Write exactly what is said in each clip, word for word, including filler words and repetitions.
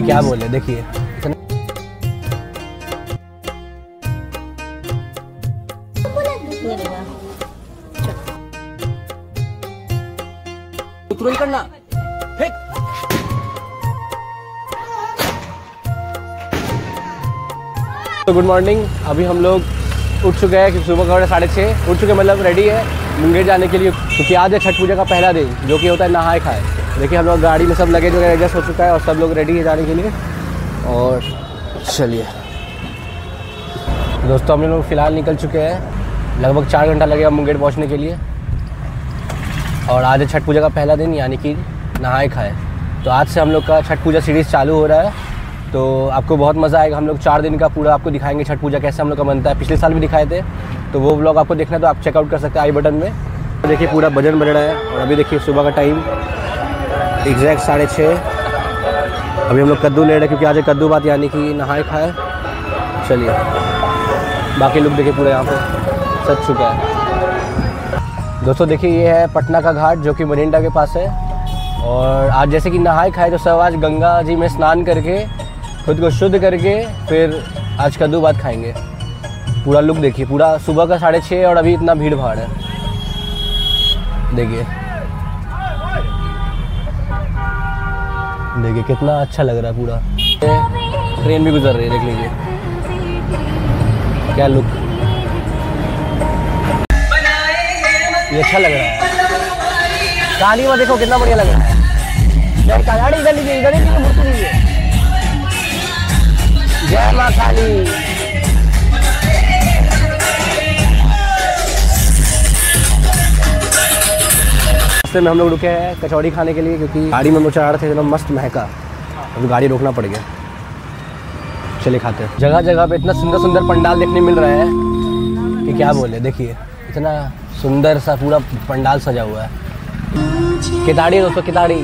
कि क्या बोले। देखिए तुरंत करना, फेंक। तो गुड मॉर्निंग। अभी हम लोग उठ चुके हैं क्योंकि सुबह का साढ़े छः उठ चुके, मतलब रेडी है मुंगेर जाने के लिए, क्योंकि आज है छठ पूजा का पहला दिन जो कि होता है नहाए खाए। देखिए हम लोग गाड़ी में सब लगेज वगैरह एडजस्ट हो चुका है और सब लोग रेडी है जाने के लिए। और चलिए दोस्तों, हम लोग फ़िलहाल निकल चुके हैं, लगभग चार घंटा लगेगा मुंगेर पहुंचने के लिए। और आज है छठ पूजा का पहला दिन, यानी कि नहाए खाए। तो आज से हम लोग का छठ पूजा सीरीज़ चालू हो रहा है, तो आपको बहुत मज़ा आएगा। हम लोग चार दिन का पूरा आपको दिखाएंगे छठ पूजा कैसे हम लोग का बनता है। पिछले साल भी दिखाए थे, तो वो व्लॉग आपको देखना है तो आप चेकआउट कर सकते हैं आई बटन में। तो देखिए पूरा भजन बज रहा है और अभी देखिए सुबह का टाइम एग्जैक्ट साढ़े छः। अभी हम लोग कद्दू ले रहे हैं क्योंकि आज है कद्दू बात, यानी कि नहाए खाए। चलिए बाकी लोग देखिए पूरा यहाँ पे सज चुका है। दोस्तों देखिए ये है पटना का घाट जो कि मरिंडा के पास है। और आज जैसे कि नहाए खाए तो सब आज गंगा जी में स्नान करके खुद को शुद्ध करके फिर आज कद्दू बात खाएंगे। पूरा लुक देखिए, पूरा सुबह का साढ़े छः और अभी इतना भीड़ भाड़ है। देखिए देखिए कितना अच्छा लग रहा है पूरा। ट्रेन भी गुजर रही है, देख लीजिए क्या लुक, ये अच्छा लग रहा है। कहानी में देखो कितना बढ़िया लग रहा है। कहानी इधर लीजिए, इधर लीजिए, मूर्ति लीजिए। जय मां काली। रास्ते में हम लोग रुके हैं कचौड़ी खाने के लिए, क्योंकि गाड़ी में हम लोग चढ़ा रहे थे, एकदम मस्त महका, अभी गाड़ी रोकना पड़ गया। चलिए खाते हैं। जगह जगह पे इतना सुंदर सुंदर पंडाल देखने मिल रहा है कि क्या बोले। देखिए इतना सुंदर सा पूरा पंडाल सजा हुआ है। केताड़ी है दोस्तों, केताड़ी।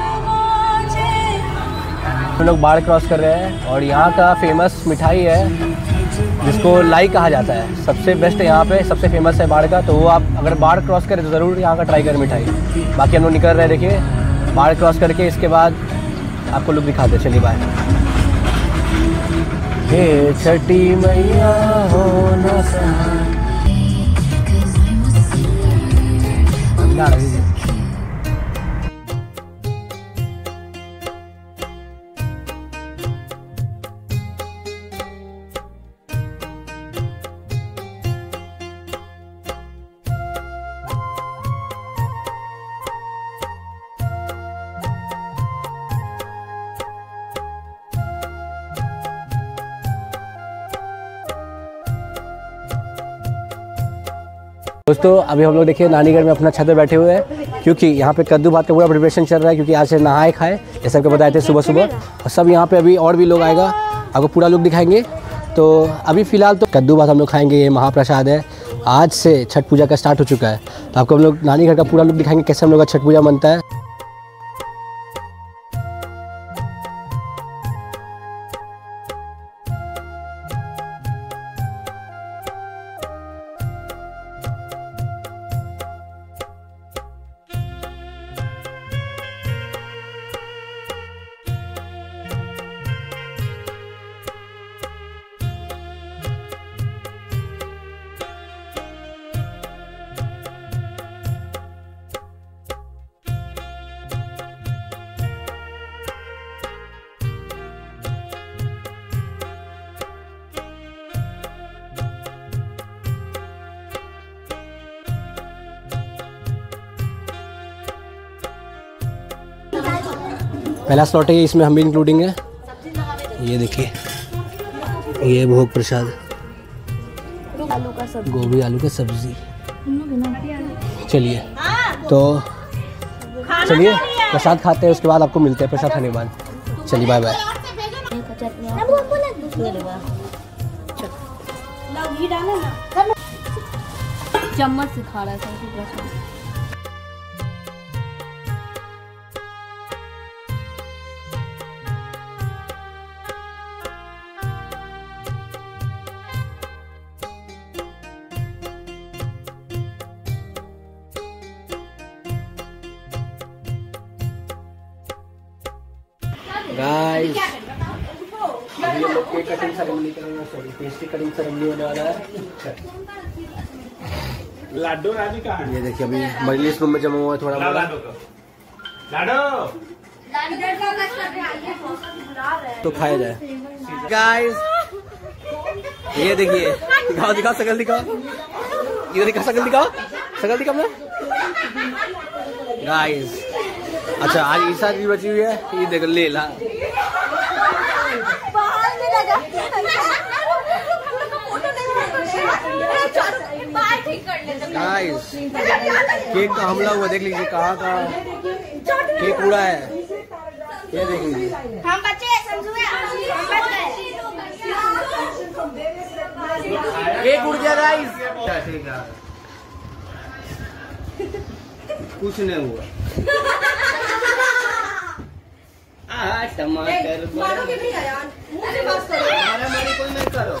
हम लोग बाढ़ क्रॉस कर रहे हैं और यहाँ का फेमस मिठाई है जिसको लाई कहा जाता है, सबसे बेस्ट यहाँ पे सबसे फेमस है बाढ़ का। तो वो आप अगर बाढ़ क्रॉस करें तो ज़रूर यहाँ का ट्राई करें मिठाई। बाकी हम लोग निकल रहे हैं, देखिए बाढ़ क्रॉस करके इसके बाद आपको लोग दिखाते हैं। चलिए बाय। हे छठी मैया हो न सहाय। दोस्तों अभी हम लोग देखिए नानी घर में अपना छत पे बैठे हुए हैं, क्योंकि यहाँ पे कद्दू भात का पूरा प्रिपरेशन चल रहा है, क्योंकि आज से नहाए खाए जैसे आपको बताए थे सुबह सुबह। और सब यहाँ पे अभी और भी लोग आएगा, आपको पूरा लुक दिखाएंगे। तो अभी फ़िलहाल तो कद्दू भात हम लोग खाएंगे, ये महाप्रसाद है। आज से छठ पूजा का स्टार्ट हो चुका है, तो आपको हम लोग नानी घर का पूरा लुक दिखाएंगे कैसे हम लोग का छठ पूजा बनता है। पहला स्लॉट है, इसमें हम भी इंक्लूडिंग है। ये देखिए ये भोग प्रसाद, आलू का सब्जी, गोभी आलू की सब्जी। चलिए तो चलिए प्रसाद खाते हैं, उसके बाद आपको मिलते हैं प्रसाद खाने के बाद। चलिए बाय बाय। चम्मच से खा रहा है। गाइस अभी हम लोग केक कटिंग सेरेमनी करेंगे, सॉरी पेस्ट्री कटिंग सेरेमनी होने वाला है। लाडो राजी कहाँ है? ये देखिए अभी मजलिस रूम में जमा हुआ है थोड़ा बड़ा। लाडो तो खाया जाए। गाइस ये देखिए, दिखाओ दिखाओ शकल दिखाओ, ये दिखाओ शकल दिखाओ, शकल दिखाओ ना गाइस। अच्छा आज ईसा की बची हुई है, ये देखो ले ला। गाइस केक का हमला हुआ, देख लीजिए कहाँ का केक उड़ा है, ये देख लीजिए। हम बच्चे केक उड़ गया गाइस। कुछ नहीं हुआ। आ, टमाटर मारोगे नहीं यार, मारा मारी कोई नहीं करो।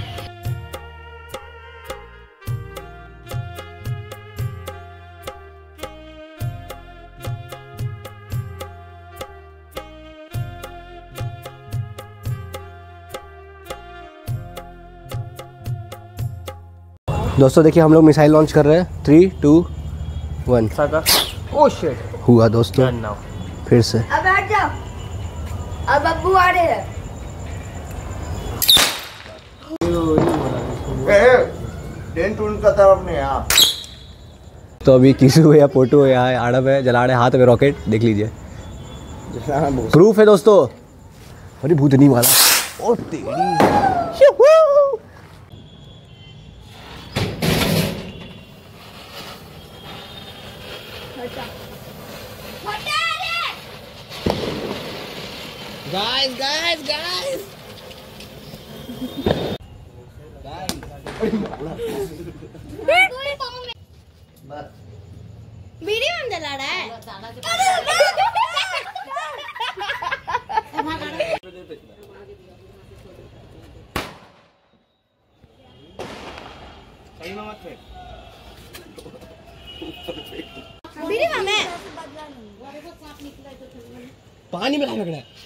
दोस्तों देखिए हम लोग मिसाइल लॉन्च कर रहे हैं। Three two one. Oh shit, हुआ दोस्तों फिर से। अब बैठ जाओ, अब अब्बू आ रहे हैं। उनका तरफ नहीं आप। तो अभी किसू है या पोटू है, यहाँ आड़ब है, जला रहे हाथ में रॉकेट, देख लीजिए प्रूफ है दोस्तों। अरे भूतनी वाला ओ तेरी। Guys, guys, guys. वीडियो में जला रहा है। वीडियो में पानी में फेंकना है।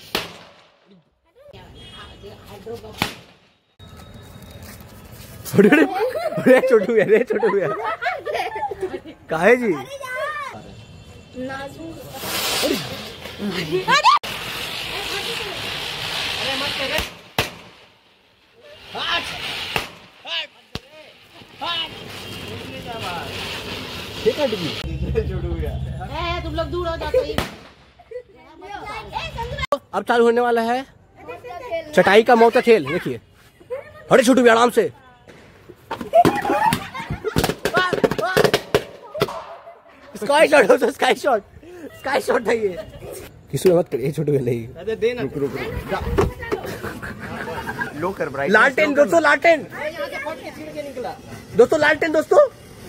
अरे छोटू है, अरे छोटू है काहे जी। तुम लोग दूर हो जाओ। अब चालू होने वाला है चटाई का मौत का खेल। देखिए अरे छोटू भी आराम से। स्काई शॉट हो तो स्काई शॉट, स्काई शॉट है ये। किसी मत करिए छोटू भी नहीं। अरे देना रुक रुक लो कर ब्राइट। लालटेन दोस्तों, लालटेन दोस्तों, लालटेन दोस्तों।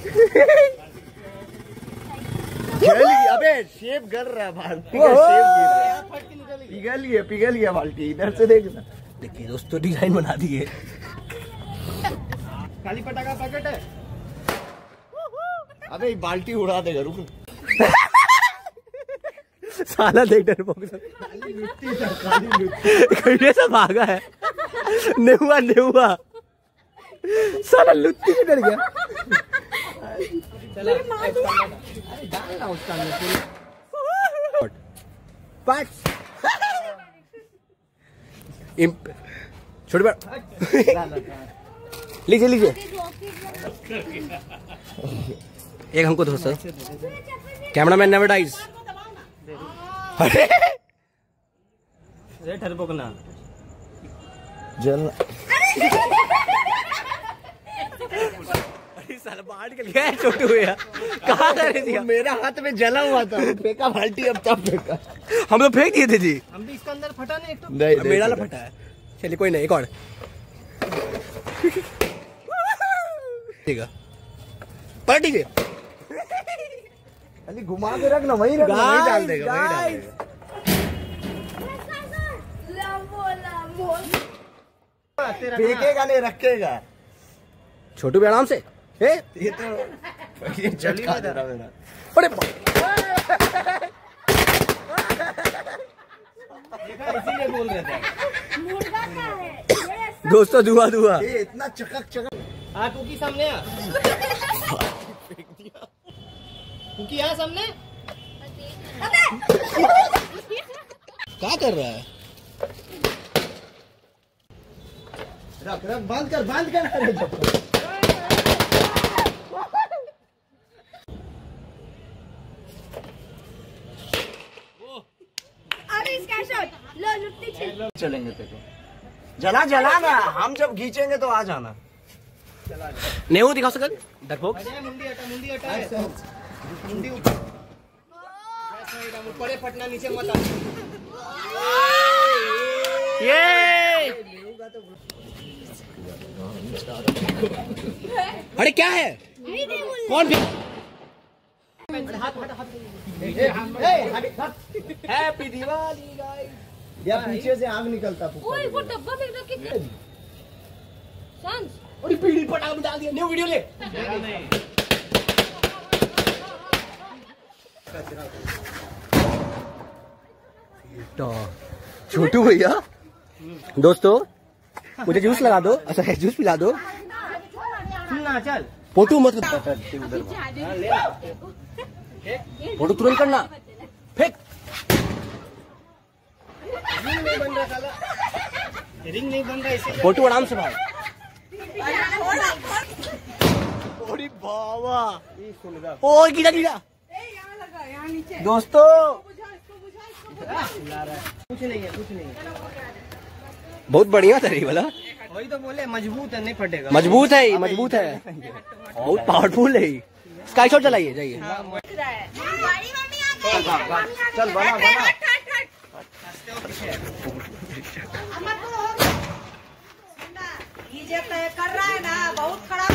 अबे शेप गल रहा बाल्टी का, शेप गिर रहा, पिघल गया पिघल गया बाल्टी। इधर से देखना। देखिए दोस्तों डिजाइन बना दिए। खाली पटाखा पैकेट है। अबे बाल्टी उड़ा देगा, रुक। साला देख डर कैसे सब भागा है। नेहुआ नेहुआ साला लुत्ती से डर गया। छोड़ बैठ। लीजिए लीजिए एक हमको दो सर। Cameraman never dies. अरे टर्बो का नाम जल। अरे साला बाहर निकल गया छोटू भैया। कहाँ कर दिया? मेरा हाथ में जला हुआ था, फेंका बाल्टी, अब तब फेंका। हम लोग फेंक दिए थे जी। हम भी इसके अंदर फटा नहीं एक तो। नहीं, मेरा ना फटा है। चलिए कोई नहीं, एक और ठीक है। पलट दीजिए, खाली घुमा के रखना, वही रखना, वही डाल देगा, वही डाल देगा। फेंकेगा नहीं, रखेगा। छोटू भी आराम से। ए? ये तो ये चली ना जा रहा मेरा। अरे इसीलिए बोल रहे थे। दोस्तों धुआं धुआं। ये इतना चकक चकक। हाँ कुकी सामने आ। कुकी आ सामने। क्या कर रहा है? रख रख बंद कर बंद कर। अरे इसका शॉट लो लुट्टी छिल। चलेंगे तेरे को जला जला ना, हम जब खींचेंगे तो आ जाना। नहीं वो दिखा सकत डरपोक। मुंडी हटा मुंडी हटा मुंडी ऊपर ऊपर फटना नीचे मत आ। ये अरे क्या है? कौन भी? Happy Diwali guys. या पीछे से आग निकलता। ओए वो डब्बा में रख के सांस और पीढ़ी पटाख में डाल दिया। न्यू वीडियो ले। छोटू भैया दोस्तों मुझे जूस लगा दो। अच्छा जूस पिला दो। सुनना चल फोटो मत फोटो तुरंत करना। फेंक। रिंग नहीं बन रहा साला। रिंग नहीं बन रहा इसे। फोटो आराम से भाई। अरे बाबा ओ गिरा गिरा। दोस्तों कुछ नहीं है कुछ नहीं है। बहुत बढ़िया था ये वाला। वही तो बोले मजबूत है नहीं फटेगा। मजबूत है मजबूत है बहुत पावरफुल है। स्काई शॉट चलाइए जाइए। चल बना बना। कर रहा है ना बहुत खराब।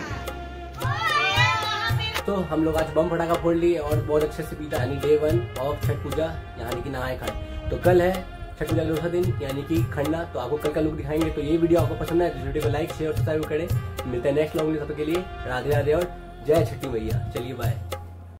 तो हम लोग आज बम पटाखा फोड़ लिए और बहुत अच्छे से बीता यानी day one of Chhath Puja यानी कि नहाए खाए। तो कल है छठ पूजा का दूसरा दिन यानी कि खंडा। तो आपको कल का लुक दिखाएंगे। तो ये वीडियो आपको पसंद है तो वीडियो को लाइक शेयर और सब्सक्राइब करें। मिलते हैं नेक्स्ट व्लॉग में। तब तक के लिए राधे राधे और जय छठी मैया। चलिए बाय।